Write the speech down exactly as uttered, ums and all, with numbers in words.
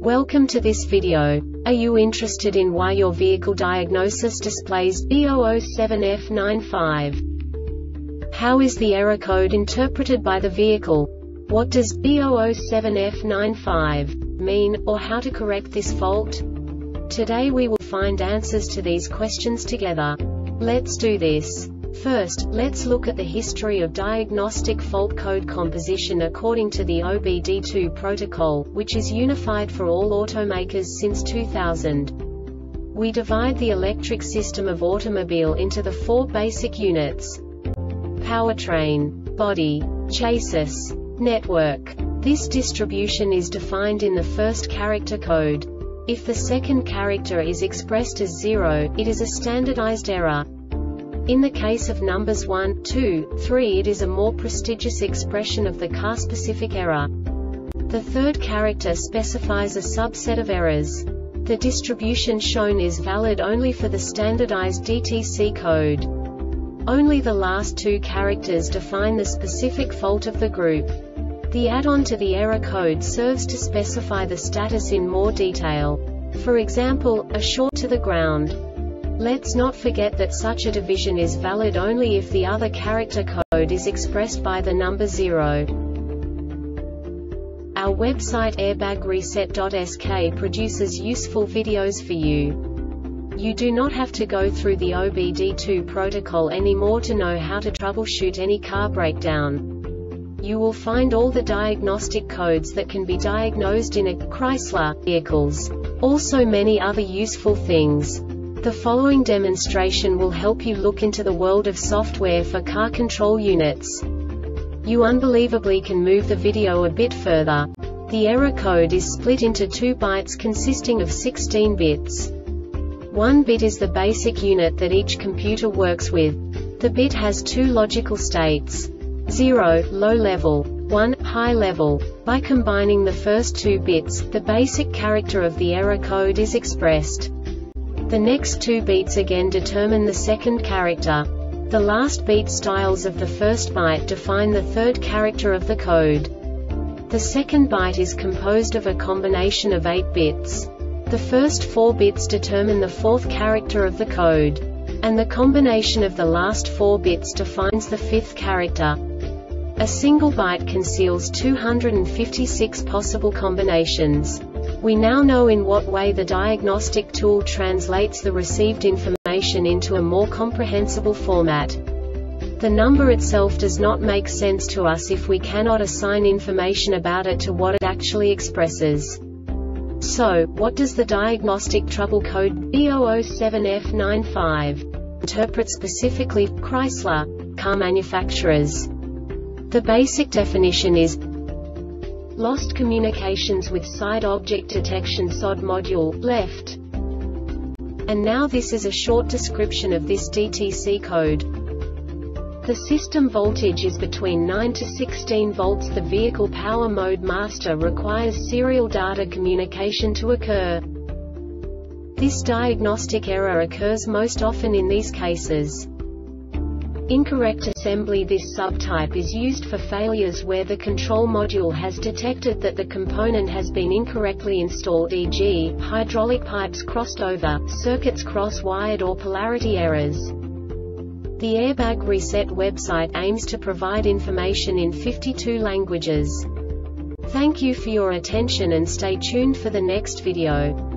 Welcome to this video. Are you interested in why your vehicle diagnosis displays B zero zero seven F nine five? How is the error code interpreted by the vehicle? What does B zero zero seven F nine five mean, or how to correct this fault? Today we will find answers to these questions together. Let's do this. First, let's look at the history of diagnostic fault code composition according to the O B D two protocol, which is unified for all automakers since two thousand. We divide the electric system of automobile into the four basic units: powertrain, body, chassis, network. This distribution is defined in the first character code. If the second character is expressed as zero, it is a standardized error. In the case of numbers one, two, three, it is a more prestigious expression of the car-specific error. The third character specifies a subset of errors. The distribution shown is valid only for the standardized D T C code. Only the last two characters define the specific fault of the group. The add-on to the error code serves to specify the status in more detail. For example, a short to the ground. Let's not forget that such a division is valid only if the other character code is expressed by the number zero. Our website airbag reset dot S K produces useful videos for you. You do not have to go through the O B D two protocol anymore to know how to troubleshoot any car breakdown. You will find all the diagnostic codes that can be diagnosed in a Chrysler vehicles. Also many other useful things. The following demonstration will help you look into the world of software for car control units. You unbelievably can move the video a bit further. The error code is split into two bytes consisting of sixteen bits. One bit is the basic unit that each computer works with. The bit has two logical states: zero, low level, one, high level. By combining the first two bits, the basic character of the error code is expressed. The next two beats again determine the second character. The last beat styles of the first byte define the third character of the code. The second byte is composed of a combination of eight bits. The first four bits determine the fourth character of the code. And the combination of the last four bits defines the fifth character. A single byte conceals two hundred fifty-six possible combinations. We now know in what way the diagnostic tool translates the received information into a more comprehensible format. The number itself does not make sense to us if we cannot assign information about it to what it actually expresses. So, what does the diagnostic trouble code B zero zero seven F nine five interpret specifically for Chrysler car manufacturers? The basic definition is lost communications with side object detection S O D module, left. And now this is a short description of this D T C code. The system voltage is between nine to sixteen volts. The vehicle power mode master requires serial data communication to occur. This diagnostic error occurs most often in these cases: incorrect assembly. This subtype is used for failures where the control module has detected that the component has been incorrectly installed, for example, hydraulic pipes crossed over, circuits cross-wired, or polarity errors. The Airbag Reset website aims to provide information in fifty-two languages. Thank you for your attention and stay tuned for the next video.